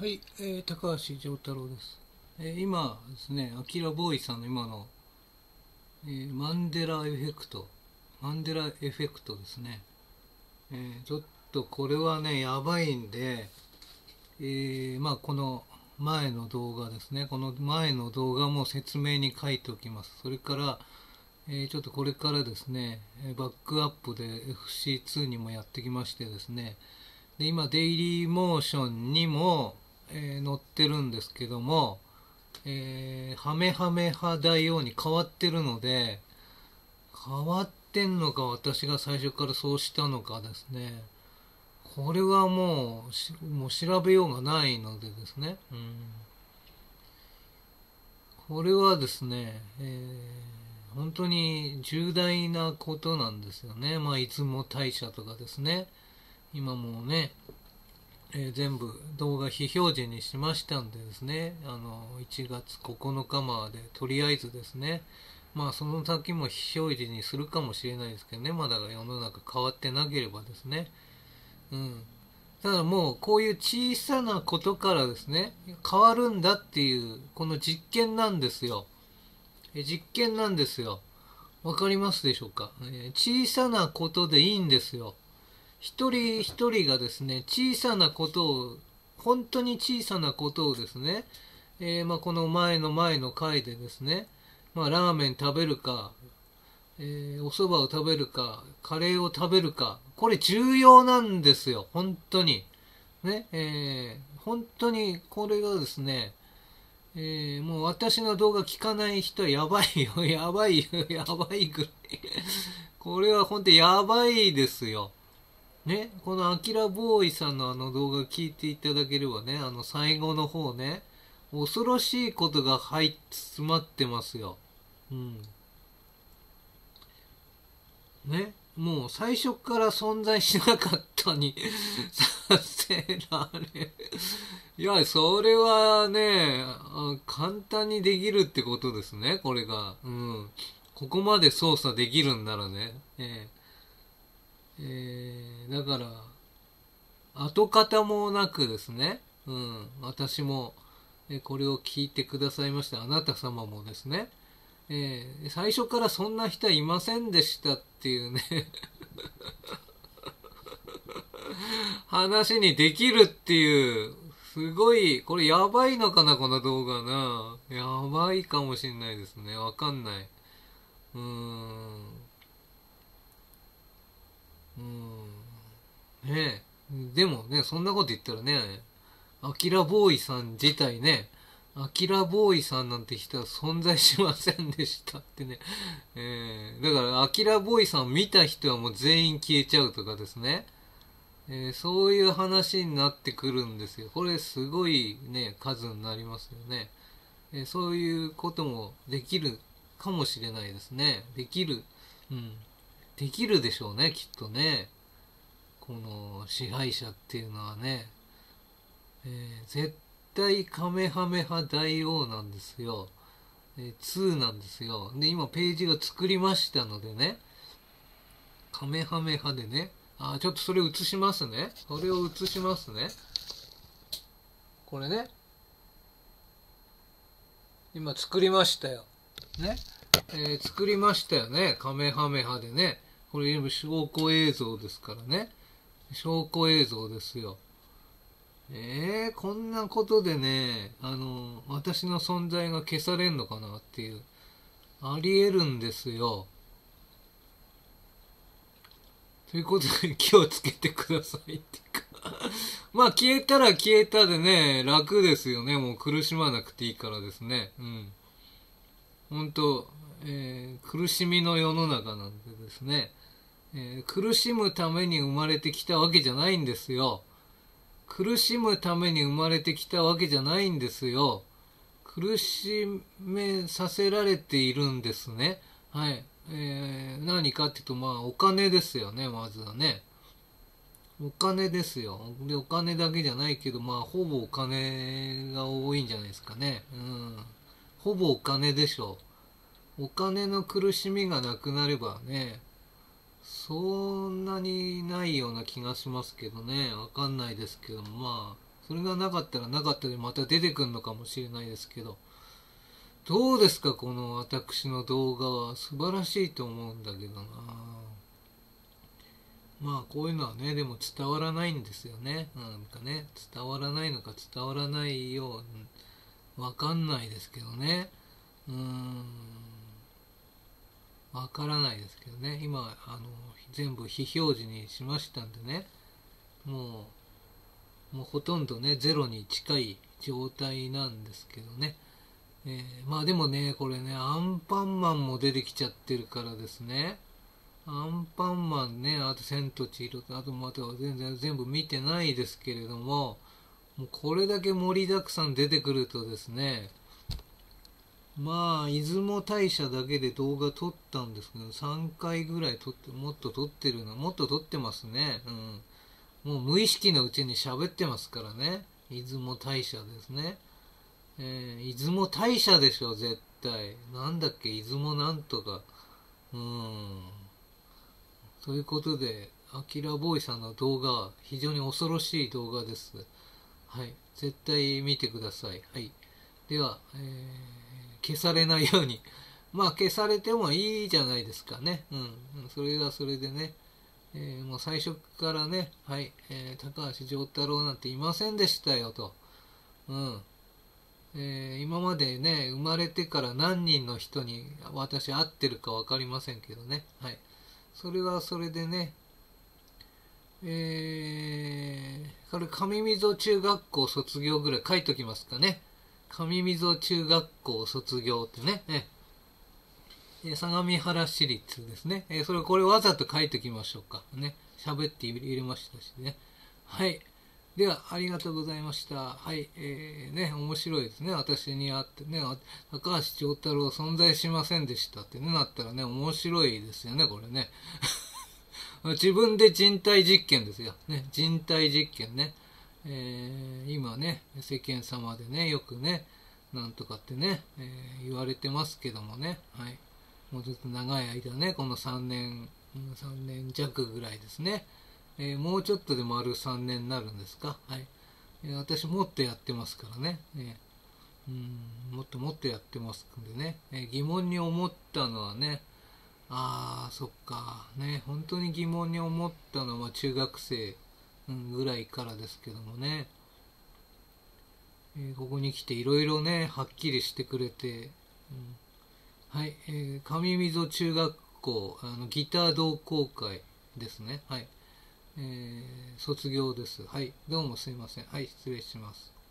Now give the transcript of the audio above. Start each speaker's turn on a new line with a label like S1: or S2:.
S1: はい、高橋丈太郎です。今ですね、アキラボーイさんの今の、マンデラエフェクト、マンデラエフェクトですね。ちょっとこれはね、やばいんで、この前の動画ですね、この前の動画も説明に書いておきます。それから、ちょっとこれからですね、バックアップで FC2 にもやってきましてですね、で今、デイリーモーションにも、載ってるんですけども、ハメハメ派大王に変わってるので、変わってんのか私が最初からそうしたのかですね、これはもう調べようがないのでですね、これはですね、本当に重大なことなんですよね。出雲大社とかですね、今もうね、全部動画非表示にしましたんでですね、1月9日までとりあえずですね、その先も非表示にするかもしれないですけどね、まだ世の中変わってなければですね、ただもうこういう小さなことからですね、変わるんだっていうこの実験なんですよ。実験なんですよ。わかりますでしょうか。小さなことでいいんですよ。一人一人がですね、小さなことを、本当に小さなことをですね、この前の回でですね、ラーメン食べるか、お蕎麦を食べるか、カレーを食べるか、これ重要なんですよ、本当に。ね、本当にこれがですね、もう私の動画聞かない人はやばいよ、やばいよ、やばいぐらい。これは本当にやばいですよ。ね、このアキラボーイさんの動画聞いていただければね、最後の方ね、恐ろしいことが詰まってますよ。ね、もう最初から存在しなかったにさせられ。いや、それはね、簡単にできるってことですね、これが。ここまで操作できるんならね。だから、跡形もなくですね、私も、これを聞いてくださいましたあなた様もですね、最初からそんな人はいませんでしたっていうね話にできるっていう、すごい、これやばいのかな、この動画な。やばいかもしんないですね。わかんない。うーん。うーん。ねえ。でもね、そんなこと言ったらね、アキラボーイさん自体ね、アキラボーイさんなんて人は存在しませんでしたってね。だから、アキラボーイさんを見た人はもう全員消えちゃうとかですね。そういう話になってくるんですよ。これすごいね、数になりますよね。そういうこともできるかもしれないですね。できる。うん。できるでしょうね、きっとね。この支配者っていうのはね。絶対カメハメ派大王なんですよ。2なんですよ。で、今ページが作りましたのでね、カメハメ派でね、ちょっとそれ映しますね。それを映しますね。これね、今作りましたよ。ね。作りましたよね。カメハメ派でね。これ今証拠映像ですからね。証拠映像ですよ。こんなことでね、私の存在が消されんのかなっていう、あり得るんですよ。ということで気をつけてくださいっていうか消えたら消えたでね、楽ですよね。もう苦しまなくていいからですね。本当、苦しみの世の中なんでですね、苦しむために生まれてきたわけじゃないんですよ。苦しむために生まれてきたわけじゃないんですよ。苦しめさせられているんですね。はい。何かっていうと、お金ですよね、まずはね。お金ですよ。で、お金だけじゃないけど、ほぼお金が多いんじゃないですかね。ほぼお金でしょう。お金の苦しみがなくなればね、そんなにないような気がしますけどね。わかんないですけども、そそれがなかったらなかったでまた出てくるのかもしれないですけど、どうですか、この私の動画は。素晴らしいと思うんだけどな。まあこういうのはね、でも伝わらないんですよね。なんかね、伝わらないのか伝わらないよう、わかんないですけどね。わからないですけどね。今、全部非表示にしましたんでね。もうほとんどね、ゼロに近い状態なんですけどね。まあでもね、これね、アンパンマンも出てきちゃってるからですね。アンパンマンね、あと千と千尋と、あとまたは全部見てないですけれども、もうこれだけ盛りだくさん出てくるとですね、まあ、出雲大社だけで動画撮ったんですけど、3回ぐらい撮って、もっと撮ってるな、もっと撮ってますね。もう無意識のうちに喋ってますからね。出雲大社ですね。出雲大社でしょ、絶対。なんだっけ、出雲なんとか。ということで、アキラボーイさんの動画は非常に恐ろしい動画です。はい。絶対見てください。はい。では、消されないように。まあ、消されてもいいじゃないですかね。それはそれでね。もう最初からね、はい、高橋丈太郎なんていませんでしたよと。今までね、生まれてから何人の人に私会ってるか分かりませんけどね。はい。それはそれでね、これ上溝中学校卒業ぐらい書いときますかね。上溝中学校卒業ってね。相模原市立ですね。これわざと書いときましょうか。ね。喋って入れましたしね。はい。では、ありがとうございました。はい。ね、面白いですね。私に会ってね、高橋丈太郎存在しませんでしたってね、なったらね、面白いですよね、これね。自分で人体実験ですよ。ね、人体実験ね。今ね、世間様でね、よくね、なんとかってね、言われてますけどもね。はい。もうずっと長い間ね、この3年弱ぐらいですね。もうちょっとで丸3年になるんですか。はい。私もっとやってますからね。もっとやってますんでね。疑問に思ったのはね、そっか。ね、本当に疑問に思ったのは中学生、ぐらいからですけどもね。ここに来ていろいろね、はっきりしてくれて、はい、上溝中学校ギター同好会ですね。はい、卒業です。はい、どうもすいません。はい、失礼します。